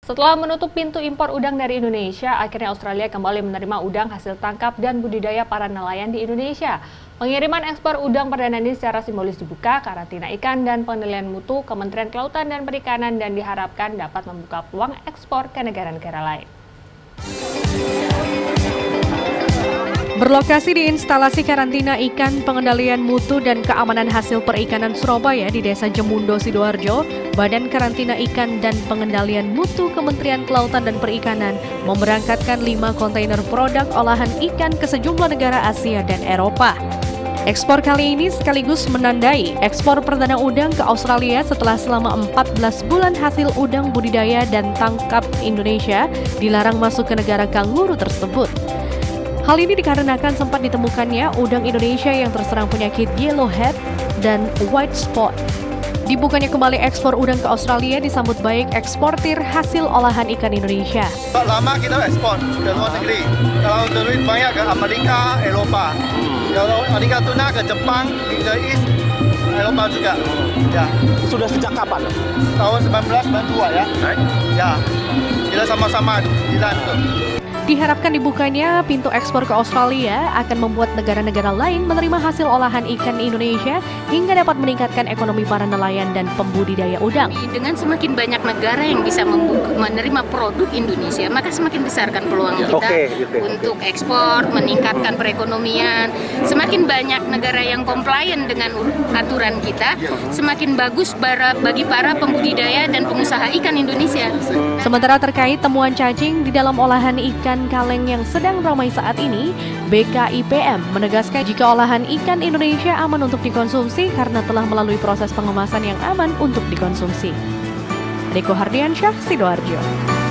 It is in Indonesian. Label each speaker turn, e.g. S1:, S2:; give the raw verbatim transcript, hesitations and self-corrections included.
S1: Setelah menutup pintu impor udang dari Indonesia, akhirnya Australia kembali menerima udang hasil tangkap dan budidaya para nelayan di Indonesia. Pengiriman ekspor udang perdana ini secara simbolis dibuka, karantina ikan dan penilaian mutu Kementerian Kelautan dan Perikanan dan diharapkan dapat membuka peluang ekspor ke negara-negara lain.
S2: Berlokasi di instalasi karantina ikan, pengendalian mutu dan keamanan hasil perikanan Surabaya di Desa Jemundo, Sidoarjo, Badan Karantina Ikan dan Pengendalian Mutu Kementerian Kelautan dan Perikanan memberangkatkan lima kontainer produk olahan ikan ke sejumlah negara Asia dan Eropa. Ekspor kali ini sekaligus menandai ekspor perdana udang ke Australia setelah selama empat belas bulan hasil udang budidaya dan tangkap Indonesia dilarang masuk ke negara kanguru tersebut. Hal ini dikarenakan sempat ditemukannya udang Indonesia yang terserang penyakit yellow head dan white spot. Dibukanya kembali ekspor udang ke Australia disambut baik eksportir hasil olahan ikan Indonesia.
S3: Lama kita ekspor ke luar negeri. Kalau duit banyak ke Amerika, Eropa. Kalau Amerika tuna ke Jepang, ke East, Eropa juga. Ya.
S4: Sudah sejak kapan?
S3: Tahun sembilan belas sembilan puluh dua ya.
S4: Right.
S3: Ya. Kita sama-sama di London.
S2: Diharapkan dibukanya pintu ekspor ke Australia akan membuat negara-negara lain menerima hasil olahan ikan Indonesia hingga dapat meningkatkan ekonomi para nelayan dan pembudidaya udang.
S5: Dengan semakin banyak negara yang bisa membuka, menerima produk Indonesia, maka semakin besarkan peluang kita
S4: okay, okay,
S5: untuk ekspor, meningkatkan perekonomian. Semakin banyak negara yang komplain dengan aturan kita, semakin bagus bagi para pembudidaya dan pengusaha ikan Indonesia.
S2: Sementara terkait temuan cacing di dalam olahan ikan kaleng yang sedang ramai saat ini, B K I P M menegaskan jika olahan ikan Indonesia aman untuk dikonsumsi karena telah melalui proses pengemasan yang aman untuk dikonsumsi. Riko Hardiansyah, Sidoarjo.